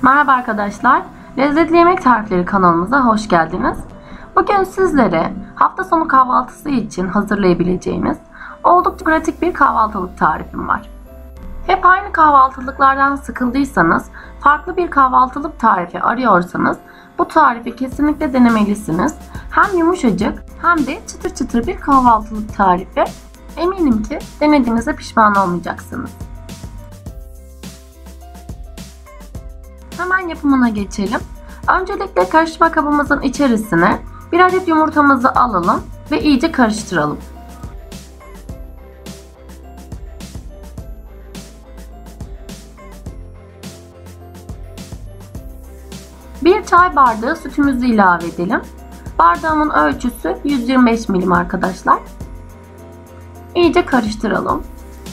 Merhaba arkadaşlar, Lezzetli Yemek Tarifleri kanalımıza hoş geldiniz. Bugün sizlere hafta sonu kahvaltısı için hazırlayabileceğimiz oldukça pratik bir kahvaltılık tarifim var. Hep aynı kahvaltılıklardan sıkıldıysanız, farklı bir kahvaltılık tarifi arıyorsanız bu tarifi kesinlikle denemelisiniz. Hem yumuşacık hem de çıtır çıtır bir kahvaltılık tarifi. Eminim ki denediğinizde pişman olmayacaksınız. Hemen yapımına geçelim. Öncelikle karıştırma kabımızın içerisine bir adet yumurtamızı alalım ve iyice karıştıralım. Bir çay bardağı sütümüzü ilave edelim. Bardağımın ölçüsü 125 milim arkadaşlar. İyice karıştıralım.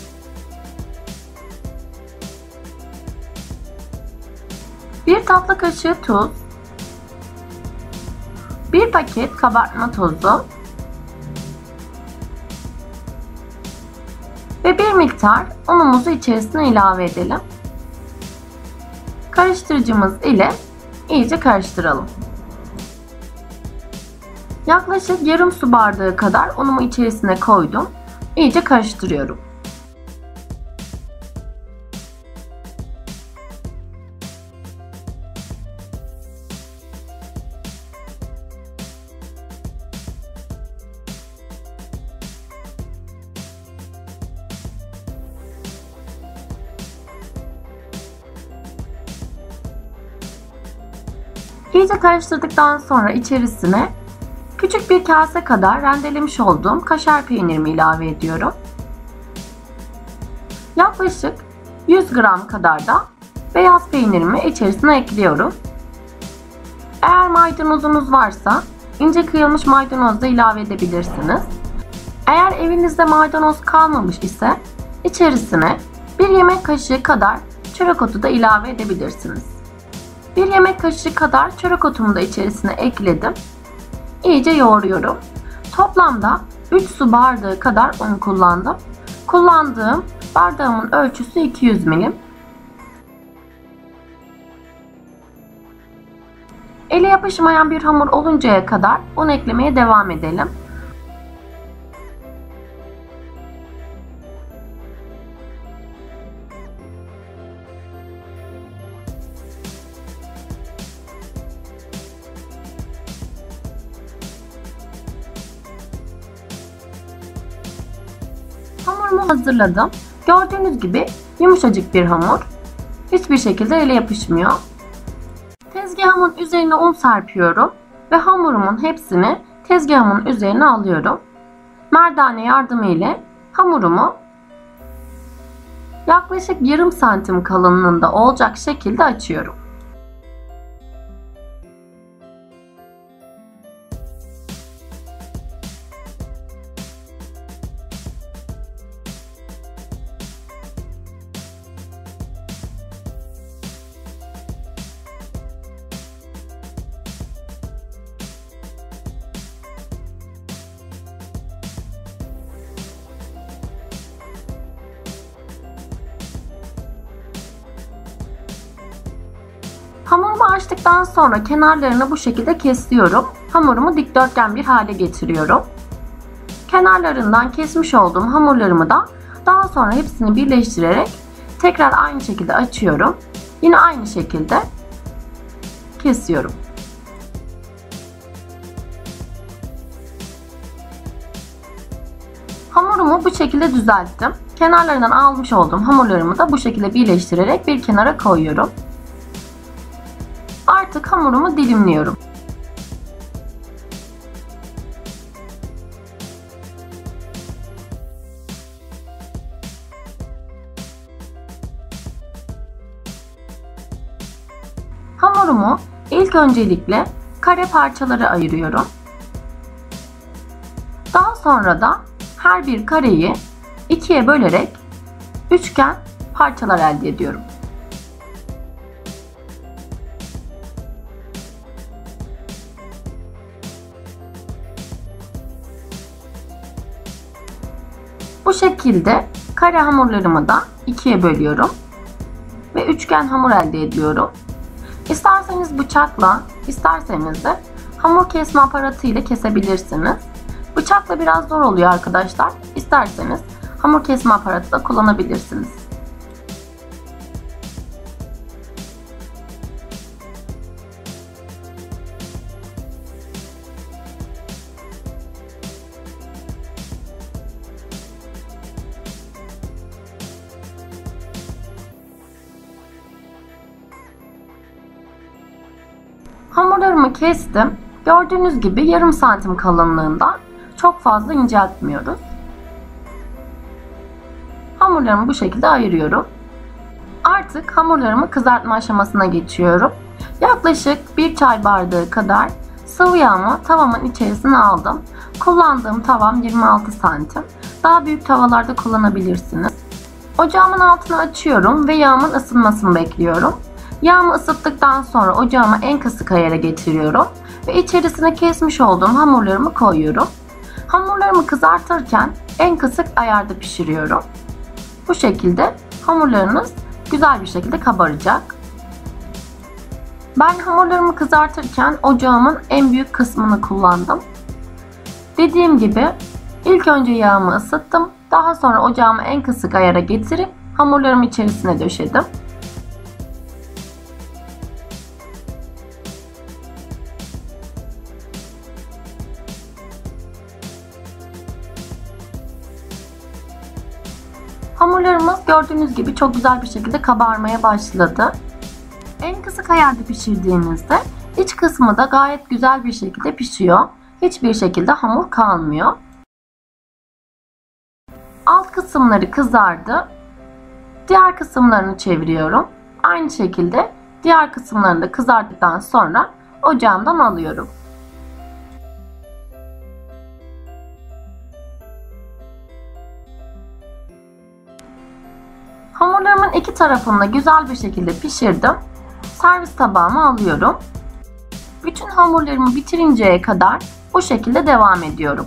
Bir tatlı kaşığı tuz, bir paket kabartma tozu ve bir miktar unumuzu içerisine ilave edelim. Karıştırıcımız ile iyice karıştıralım. Yaklaşık yarım su bardağı kadar unumu içerisine koydum. İyice karıştırıyorum. İyice karıştırdıktan sonra içerisine küçük bir kase kadar rendelemiş olduğum kaşar peynirimi ilave ediyorum. Yaklaşık 100 gram kadar da beyaz peynirimi içerisine ekliyorum. Eğer maydanozunuz varsa ince kıyılmış maydanoz da ilave edebilirsiniz. Eğer evinizde maydanoz kalmamış ise içerisine bir yemek kaşığı kadar çörek otu da ilave edebilirsiniz. Bir yemek kaşığı kadar çörek otumu da içerisine ekledim. İyice yoğuruyorum. Toplamda 3 su bardağı kadar un kullandım. Kullandığım bardağımın ölçüsü 200 milim. Ele yapışmayan bir hamur oluncaya kadar un eklemeye devam edelim. Hamurumu hazırladım. Gördüğünüz gibi yumuşacık bir hamur. Hiçbir şekilde ele yapışmıyor. Tezgahımın üzerine un serpiyorum ve hamurumun hepsini tezgahımın üzerine alıyorum. Merdane yardımı ile hamurumu yaklaşık yarım santim kalınlığında olacak şekilde açıyorum. Hamurumu açtıktan sonra kenarlarını bu şekilde kesiyorum. Hamurumu dikdörtgen bir hale getiriyorum. Kenarlarından kesmiş olduğum hamurlarımı da daha sonra hepsini birleştirerek tekrar aynı şekilde açıyorum. Yine aynı şekilde kesiyorum. Hamurumu bu şekilde düzelttim. Kenarlarından almış olduğum hamurlarımı da bu şekilde birleştirerek bir kenara koyuyorum. Artık hamurumu dilimliyorum. Hamurumu ilk öncelikle kare parçalara ayırıyorum. Daha sonra da her bir kareyi ikiye bölerek üçgen parçalar elde ediyorum. Bu şekilde kare hamurlarımı da ikiye bölüyorum ve üçgen hamur elde ediyorum. İsterseniz bıçakla, isterseniz de hamur kesme aparatı ile kesebilirsiniz. Bıçakla biraz zor oluyor arkadaşlar. İsterseniz hamur kesme aparatı da kullanabilirsiniz. Hamurlarımı kestim. Gördüğünüz gibi yarım santim kalınlığında, çok fazla inceltmiyoruz. Hamurlarımı bu şekilde ayırıyorum. Artık hamurlarımı kızartma aşamasına geçiyorum. Yaklaşık 1 çay bardağı kadar sıvı yağımı tavamın içerisine aldım. Kullandığım tavam 26 santim. Daha büyük tavalarda kullanabilirsiniz. Ocağımın altını açıyorum ve yağımın ısınmasını bekliyorum. Yağımı ısıttıktan sonra ocağımı en kısık ayara getiriyorum ve içerisine kesmiş olduğum hamurlarımı koyuyorum. Hamurlarımı kızartırken en kısık ayarda pişiriyorum. Bu şekilde hamurlarınız güzel bir şekilde kabaracak. Ben hamurlarımı kızartırken ocağımın en büyük kısmını kullandım. Dediğim gibi ilk önce yağımı ısıttım. Daha sonra ocağımı en kısık ayara getirip hamurlarımı içerisine döşedim. Hamurlarımız gördüğünüz gibi çok güzel bir şekilde kabarmaya başladı. En kısık ayarda pişirdiğinizde iç kısmı da gayet güzel bir şekilde pişiyor. Hiçbir şekilde hamur kalmıyor. Alt kısımları kızardı. Diğer kısımlarını çeviriyorum. Aynı şekilde diğer kısımlarını da kızarttıktan sonra ocağımdan alıyorum. Hamurlarımın iki tarafını da güzel bir şekilde pişirdim. Servis tabağıma alıyorum. Bütün hamurlarımı bitirinceye kadar bu şekilde devam ediyorum.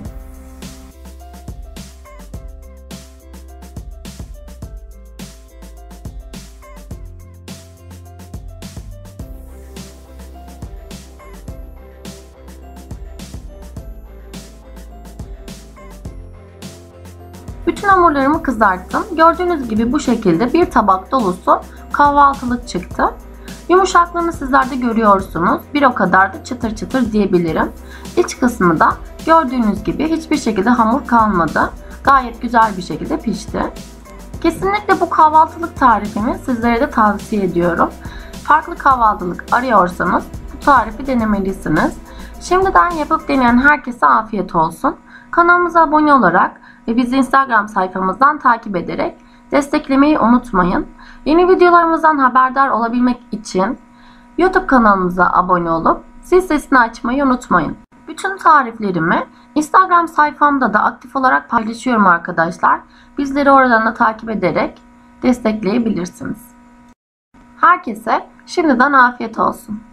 Bütün hamurlarımı kızarttım. Gördüğünüz gibi bu şekilde bir tabak dolusu kahvaltılık çıktı. Yumuşaklığını sizler de görüyorsunuz. Bir o kadar da çıtır çıtır diyebilirim. İç kısmı da gördüğünüz gibi hiçbir şekilde hamur kalmadı. Gayet güzel bir şekilde pişti. Kesinlikle bu kahvaltılık tarifimi sizlere de tavsiye ediyorum. Farklı kahvaltılık arıyorsanız bu tarifi denemelisiniz. Şimdiden yapıp deneyen herkese afiyet olsun. Kanalımıza abone olarak ve bizi Instagram sayfamızdan takip ederek desteklemeyi unutmayın. Yeni videolarımızdan haberdar olabilmek için YouTube kanalımıza abone olup zil sesini açmayı unutmayın. Bütün tariflerimi Instagram sayfamda da aktif olarak paylaşıyorum arkadaşlar. Bizleri oradan da takip ederek destekleyebilirsiniz. Herkese şimdiden afiyet olsun.